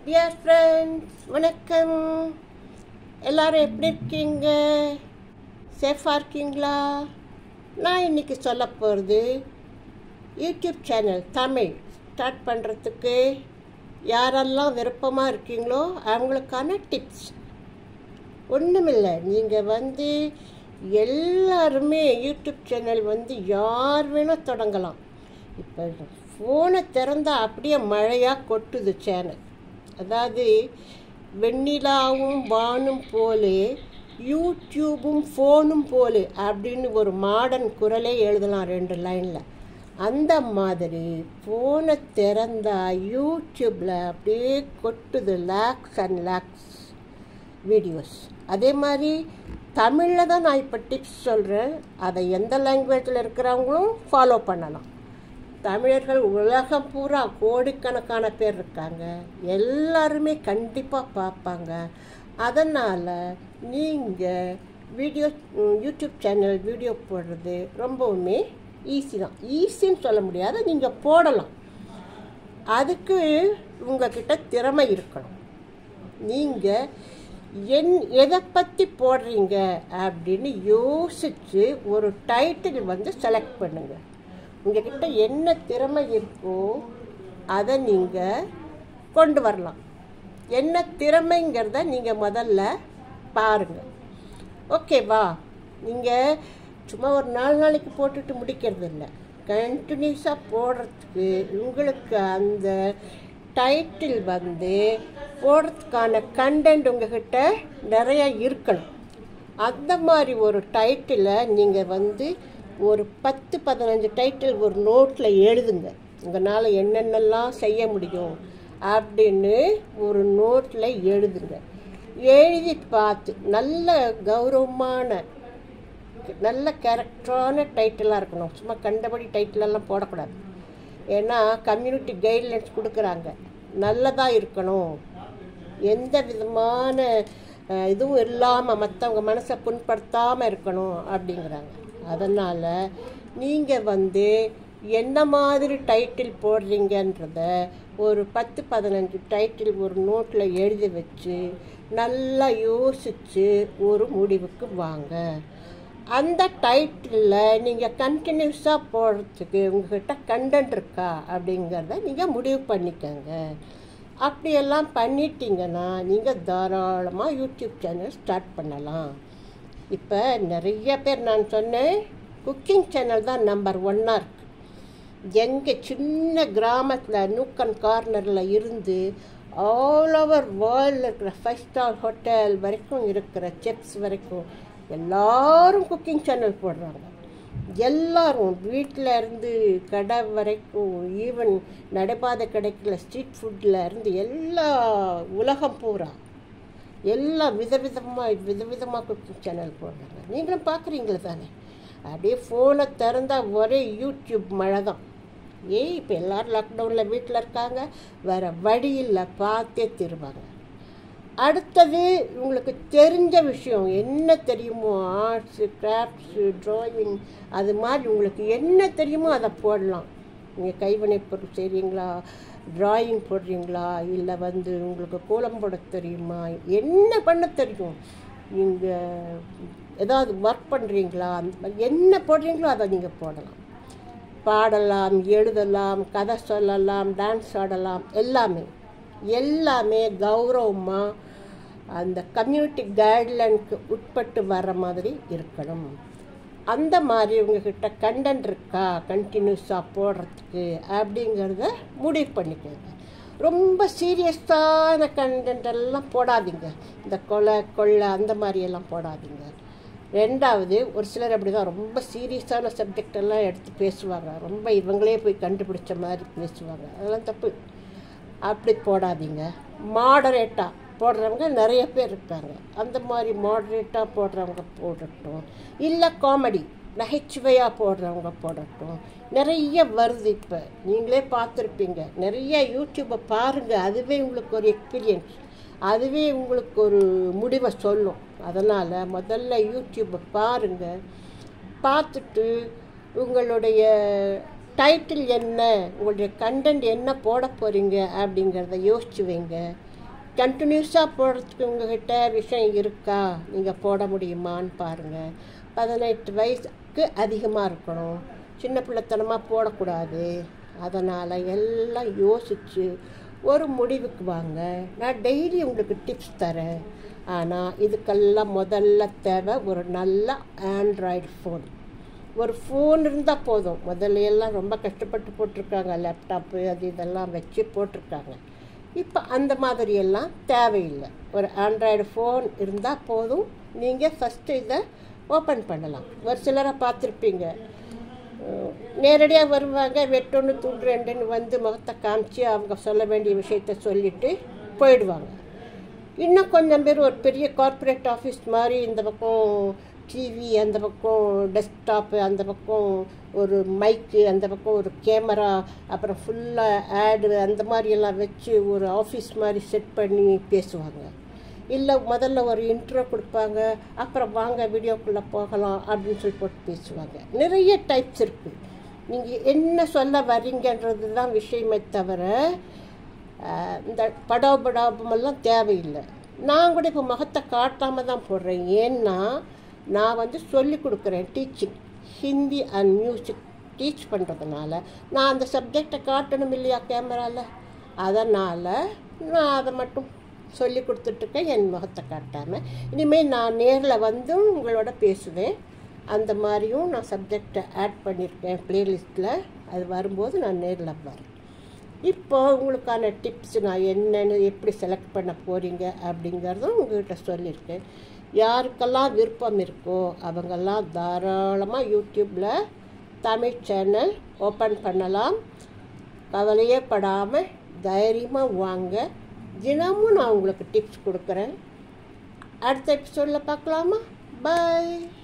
Dear friends, வணக்கம். எல்லோரும் எப்படி இருக்கீங்க? சேஃபாக இருக்கீங்களா? நான் இன்றைக்கி சொல்ல போகிறது யூடியூப் சேனல் தமிழ் ஸ்டார்ட் பண்ணுறதுக்கு யாரெல்லாம் விருப்பமாக இருக்கீங்களோ அவங்களுக்கான டிப்ஸ். ஒன்றுமில்லை, நீங்கள் எல்லாருமே யூடியூப் சேனல் யார் வேணும் தொடங்கலாம். இப்போ ஃபோனை திறந்தால் அப்படியே மழையாக கொட்டுது சேனல். அதாவது வெண்ணிலாவும் வானும் போலே யூடியூபும் ஃபோனும் போலே அப்படின்னு ஒரு மாடர்ன் குரலே எழுதலாம் 2 லைனில். அந்த மாதிரி ஃபோனை திறந்தால் யூடியூப்பில் அப்படியே கொட்டுது லேக்ஸ் அண்ட் லேக்ஸ் வீடியோஸ். அதே மாதிரி தமிழில் தான் நான் இப்போ டிப்ஸ் சொல்கிறேன். அதை எந்த லாங்குவேஜில் இருக்கிறவங்களும் ஃபாலோ பண்ணலாம். தமிழர்கள் உலகம் பூரா கோடிக்கணக்கான பேர் இருக்காங்க. எல்லாருமே கண்டிப்பாக பார்ப்பாங்க. அதனால் நீங்கள் யூடியூப் சேனல் வீடியோ போடுறது ரொம்பவுமே ஈஸி தான். ஈஸின்னு சொல்ல முடியாது, நீங்கள் போடலாம். அதுக்கு உங்கள்கிட்ட திறமை இருக்கணும். நீங்கள் எதை பற்றி போடுறீங்க அப்படின்னு யோசித்து ஒரு டைட்டில் செலக்ட் பண்ணுங்கள். உங்கள்கிட்ட என்ன திறமை இருக்கோ அதை நீங்கள் கொண்டு வரலாம். என்ன திறமைங்கிறத நீங்கள் முதல்ல பாருங்கள். ஓகேவா? நீங்கள் சும்மா ஒரு 4 நாளைக்கு போட்டுட்டு முடிக்கிறது இல்லை. கண்டினியூஸாக போடுறதுக்கு உங்களுக்கு அந்த டைட்டில் போடுறதுக்கான கண்டென்ட் உங்கள்கிட்ட நிறையா இருக்கணும். அந்த மாதிரி ஒரு டைட்டிலை நீங்கள் ஒரு 10-15 டைட்டில் ஒரு நோட்டில் எழுதுங்க. உங்களால் என்னென்னலாம் செய்ய முடியும் அப்படின்னு ஒரு நோட்டில் எழுதுங்க. எழுதி பார்த்து நல்ல கௌரவமான நல்ல கேரக்டரான டைட்டிலாக இருக்கணும். சும்மா கண்டபடி டைட்டிலெல்லாம் போடக்கூடாது. ஏன்னா கம்யூனிட்டி கைட்லைன்ஸ் கொடுக்குறாங்க. நல்லதாக இருக்கணும், எந்த விதமான இதுவும் இல்லாமல் மற்றவங்க மனசை புண்படுத்தாமல் இருக்கணும் அப்படிங்கிறாங்க. அதனால் நீங்கள் என்ன மாதிரி டைட்டில் போடுறீங்கன்றத ஒரு 10-15 டைட்டில் ஒரு நோட்டில் எழுதி வச்சு நல்லா யோசித்து ஒரு முடிவுக்கு வாங்க. அந்த டைட்டிலில் நீங்கள் கண்டினியூஸாக போடுறதுக்கு உங்கள்கிட்ட கண்டென்ட் இருக்கா அப்படிங்கிறத நீங்கள் முடிவு பண்ணிக்கோங்க. அப்படியெல்லாம் பண்ணிட்டீங்கன்னா நீங்கள் தாராளமாக யூடியூப் சேனல் ஸ்டார்ட் பண்ணலாம். இப்போ நிறைய பேர், நான் சொன்னேன், குக்கிங் சேனல் தான் நம்பர் 1 இருக்குது. எங்கள் சின்ன கிராமத்தில் நூக்கன் கார்னரில் இருந்து ஆல் ஓவர் வேர்ல்டில் இருக்கிற 5 ஸ்டார் ஹோட்டல் வரைக்கும் இருக்கிற செஃப்ஸ் வரைக்கும் எல்லாரும் குக்கிங் சேனல் போடுறாங்க. எல்லாரும் வீட்டில் இருந்து கடை வரைக்கும், ஈவன் நடைபாதை கிடைக்கல ஸ்ட்ரீட் ஃபுட்டில் இருந்து எல்லா உலகம் பூரா எல்லாம் விதவிதமாக குக்கிங் சேனல் போடுறாங்க. நீங்களும் பார்க்குறீங்களே தானே? அப்படியே ஃபோனை திறந்தால் ஒரே யூடியூப் மழை தான். இப்போ எல்லோரும் லாக்டவுனில் வீட்டில் இருக்காங்க, வேறு வழியில் பார்த்தே தருவாங்க. அடுத்தது உங்களுக்கு தெரிஞ்ச விஷயம் என்ன தெரியுமோ, ஆர்ட்ஸு, கிராஃப்ட்ஸு, ட்ராயிங், அது மாதிரி உங்களுக்கு என்ன தெரியுமோ அதை போடலாம். நீங்கள் கைவினை பொருள் செய்கிறீங்களா, ட்ராயிங் போடுறீங்களா, இல்லை உங்களுக்கு கோலம் போட தெரியுமா, என்ன பண்ண தெரியும், நீங்கள் ஏதாவது ஒர்க் பண்ணுறீங்களா, அந்த மாதிரி என்ன போடுறீங்களோ அதை நீங்கள் போடலாம். பாடலாம், எழுதலாம், கதை சொல்லலாம், டான்ஸ் ஆடலாம். எல்லாமே கௌரவமாக அந்த கம்யூனிட்டி கைட்லைனுக்கு உட்பட்டு வர்ற மாதிரி இருக்கணும். அந்த மாதிரி உங்கள்கிட்ட கண்டென்ட் இருக்கா கண்டினியூஸாக போடுறதுக்கு அப்படிங்கிறத முடிவு பண்ணிக்கோங்க. ரொம்ப சீரியஸான கண்டென்ட்டெல்லாம் போடாதீங்க. இந்த கொள்ளை அந்த மாதிரியெல்லாம் போடாதீங்க. 2வது, ஒரு சிலர் அப்படி தான் ரொம்ப சீரியஸான சப்ஜெக்டெல்லாம் எடுத்து பேசுவாங்க. ரொம்ப இவங்களே போய் கண்டுபிடிச்ச மாதிரி பேசுவாங்க. அதெல்லாம் தப்பு. அப்படி போடாதீங்க. மாடரேட்டாக போடுறவங்க நிறைய பேர் இருக்காங்க. அந்த மாதிரி மாடரேட்டாக போடுறவங்க போடட்டும். இல்லை காமெடி நகைச்சுவையாக போடுறவங்க போடட்டும். நிறைய வருது. இப்போ நீங்களே பார்த்துருப்பீங்க. நிறைய யூடியூப்பை பாருங்கள். அதுவே உங்களுக்கு ஒரு எக்ஸ்பீரியன்ஸ், அதுவே உங்களுக்கு ஒரு முடிவை சொல்லும். அதனால் முதல்ல யூடியூப்பை பாருங்கள். பார்த்துட்டு உங்களுடைய டைட்டில் என்ன, உங்களுடைய கண்டென்ட் என்ன போட போகிறீங்க அப்படிங்கிறத யோசிச்சு வைங்க. கண்டினியூஸாக போடுறதுக்கு உங்கள்கிட்ட விஷயம் இருக்கா, நீங்கள் போட முடியுமான்னு பாருங்கள். 18 வயசுக்கு அதிகமாக இருக்கணும், சின்ன பிள்ளைத்தனமாக போடக்கூடாது. அதனால் எல்லாம் யோசித்து ஒரு முடிவுக்கு வாங்க. நான் டெய்லி உங்களுக்கு டிப்ஸ் தரேன். ஆனால் இதுக்கெல்லாம் முதல்ல தேவை ஒரு நல்ல ஆண்ட்ராய்டு ஃபோன். ஒரு ஃபோன் இருந்தால் போதும். முதல்ல எல்லாம் ரொம்ப கஷ்டப்பட்டு போட்டிருக்காங்க, லேப்டாப்பு அது இதெல்லாம் வச்சு போட்டிருக்காங்க. இப்போ அந்த மாதிரியெல்லாம் தேவையில்லை. ஒரு ஆண்ட்ராய்டு ஃபோன் இருந்தால் போதும். நீங்கள் ஃபஸ்ட்டு இதை ஓப்பன் பண்ணலாம். ஒரு சிலரை பார்த்துருப்பீங்க, நேரடியாக வருவாங்க, வெட்டொன்று துண்டு ரெண்டுன்னு வந்து முகத்தை காமிச்சு அவங்க சொல்ல வேண்டிய விஷயத்த சொல்லிவிட்டு போயிடுவாங்க. இன்னும் கொஞ்சம் பேர் ஒரு பெரிய கார்ப்பரேட் ஆஃபீஸ் மாதிரி இந்த பக்கம் டிவி, அந்த பக்கம் டெஸ்க்டாப்பு, அந்த பக்கம் ஒரு மைக்கு, அந்த பக்கம் ஒரு கேமரா, அப்புறம் ஃபுல்லாக ஆடு அந்த மாதிரியெல்லாம் வச்சு ஒரு ஆஃபீஸ் மாதிரி செட் பண்ணி பேசுவாங்க. இல்லை முதல்ல ஒரு இன்ட்ரோ கொடுப்பாங்க, அப்புறம் வாங்க வீடியோக்குள்ளே போகலாம் அப்படின்னு சொல்லி போட்டு பேசுவாங்க. நிறைய டைப்ஸ் இருக்குது. நீங்கள் என்ன சொல்ல வரீங்கன்றது தான் விஷயமே தவிர இந்த படாபடாபமெல்லாம் தேவையில்லை. நான் கூட இப்போ முகத்தை காட்டாமல் தான் போடுறேன். ஏன்னா நான் வந்து சொல்லி கொடுக்குறேன், teaching, Hindi and music teach பண்ணுறதுனால நான் அந்த சப்ஜெக்டை காட்டணும் இல்லையா கேமராவில். அதனால் நான் அதை மட்டும் சொல்லி கொடுத்துட்ருக்கேன், என் முகத்தை காட்டாமல். இனிமேல் நான் நேரில் வந்து உங்களோட பேசுவேன். அந்த மாதிரியும் நான் சப்ஜெக்டை ஆட் பண்ணியிருக்கேன் ப்ளேலிஸ்ட்டில். அது வரும்போது நான் நேரில் வரேன். இப்போ உங்களுக்கான டிப்ஸ் நான் என்னென்னு எப்படி செலக்ட் பண்ண போகிறீங்க அப்படிங்கிறதும் உங்கள்கிட்ட சொல்லியிருக்கேன். யாருக்கெல்லாம் விருப்பம் இருக்கோ அவங்கெல்லாம் தாராளமாக யூடியூப்பில் தமிழ் சேனல் ஓப்பன் பண்ணலாம். கவலையே படாமல் தைரியமாக வாங்க. தினமும் நான் உங்களுக்கு டிப்ஸ் கொடுக்குறேன். அடுத்த எபிசோடில் பார்க்கலாமா? பாய்.